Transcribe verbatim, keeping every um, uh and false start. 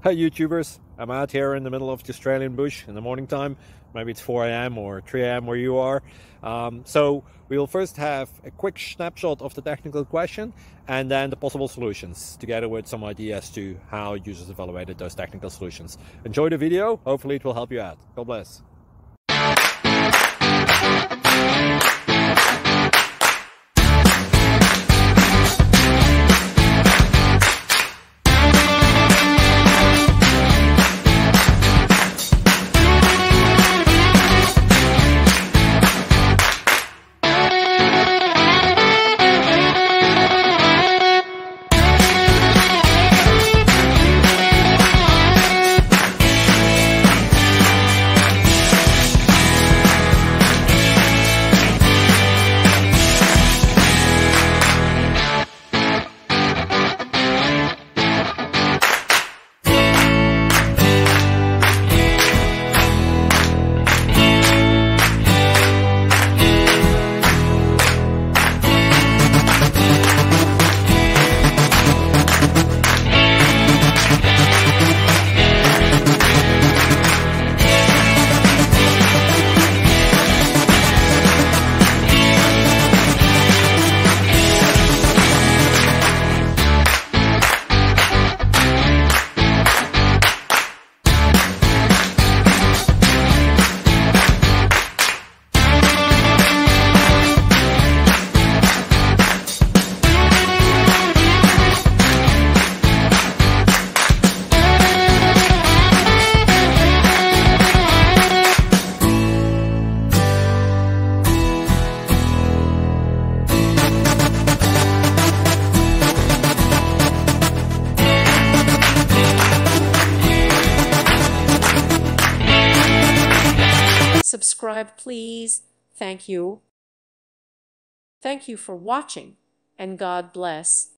Hey YouTubers, I'm out here in the middle of the Australian bush in the morning time. Maybe it's four A M or three A M where you are. Um, so we will first have a quick snapshot of the technical question and then the possible solutions, together with some ideas to how users evaluated those technical solutions. Enjoy the video, hopefully it will help you out. God bless. Subscribe, please. Thank you. Thank you for watching, and God bless.